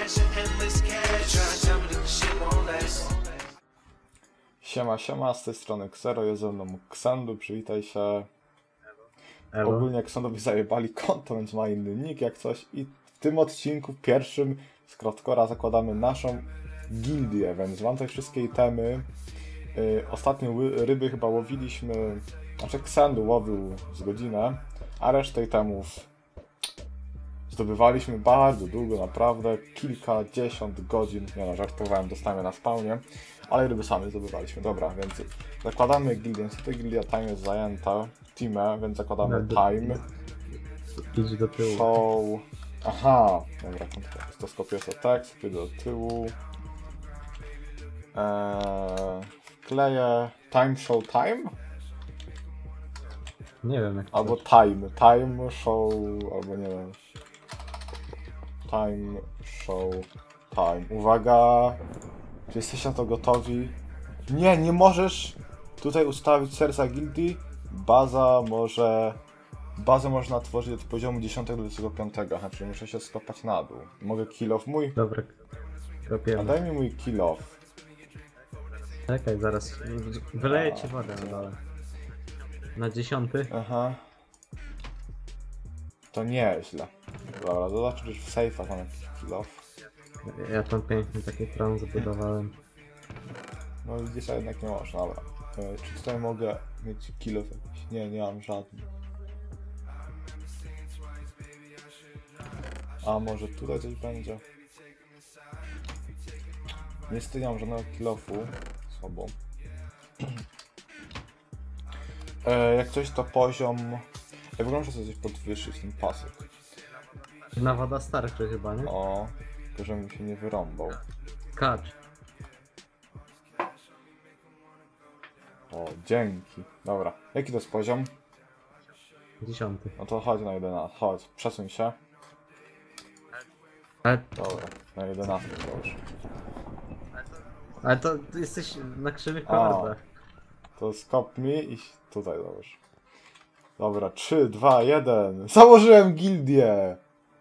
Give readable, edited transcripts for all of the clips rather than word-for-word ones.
Siema, siema, z tej strony Xero, jest ze mną Xandu, przywitaj się. Ewo. Ogólnie Xandowi zajebali konto, więc ma inny nick jak coś. I w tym odcinku pierwszym z Craftkora zakładamy naszą gildię, więc mam tutaj wszystkie itemy. Ostatnio ryby chyba łowiliśmy, znaczy Xandu łowił z godzinę, a resztę itemów zdobywaliśmy bardzo długo, naprawdę kilkadziesiąt godzin. Nie no, żartowałem, dostałem na spawnie, ale ryby sami zdobywaliśmy. Dobra, więc zakładamy gildię. Niestety gildia time jest zajęta, teamę, więc zakładamy time. Idź do tyłu. Show. Aha, dobra, to skopiuję sobie tekst, ty do tyłu. Wkleję time show time? Nie wiem jak to Albo jest. time show, albo nie wiem. Time show time. Uwaga! Czy jesteście na to gotowi? Nie, nie możesz tutaj ustawić serca gildii. Bazę można tworzyć od poziomu 10 do 25, znaczy muszę się skopać na dół. Mogę kill off mój? Dobra, A kopiemy. daj mi mój kill off. Czekaj, zaraz wyleję ci wodę na dole. Na 10. Aha. To nieźle. Dobra, zobaczysz w safe'ach mam jakiś kill off. Ja tam pięknie taki tron zbudowałem. No widzisz, a jednak nie można, dobra. Czy tutaj mogę mieć kill off jakiś? Nie, nie mam żadnych. A może tutaj coś będzie? Niestety nie mam żadnego kill-offu. Słabo. Jak coś to poziom... Ja w ogóle muszę sobie coś podwyższyć, ten pasek. Na woda starczy chyba, nie? O, tylko żebym się nie wyrąbał. Kacz. O, dzięki. Dobra, jaki to jest poziom? 10. No to chodź na 11, chodź, przesuń się. Dobra, na 11 to już. Ale to ty jesteś na krzywych A. komandach. To skop mi i tutaj załóż. Dobra, 3, 2, 1. Założyłem gildię!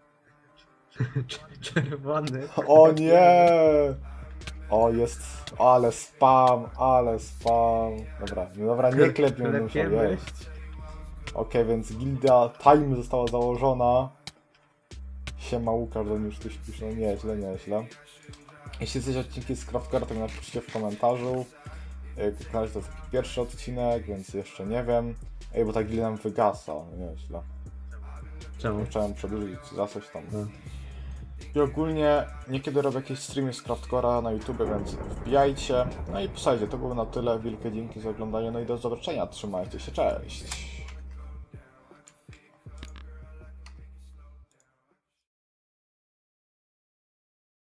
Czerwony. O nie! O, jest... Ale spam, ale spam. Dobra, no dobra, nie klepię, będę musiał Klepiemy. jeść. Okej, więc gildia time została założona. Siema Łukasz, on już tu śpisz, no nieźle, nieźle. Jeśli chcecie odcinki z Craftkora, to napiszcie w komentarzu. Jak na razie to jest taki pierwszy odcinek, więc jeszcze nie wiem. Ej, bo ta gildia nam wygasa, nieźle. Czemu? Chciałem przedłużyć za coś tam. No. I ogólnie niekiedy robię jakieś streamy z Craftkora na YouTube, więc wbijajcie. No i pisajcie, to było na tyle. Wielkie dzięki za oglądanie, no i do zobaczenia. Trzymajcie się, cześć!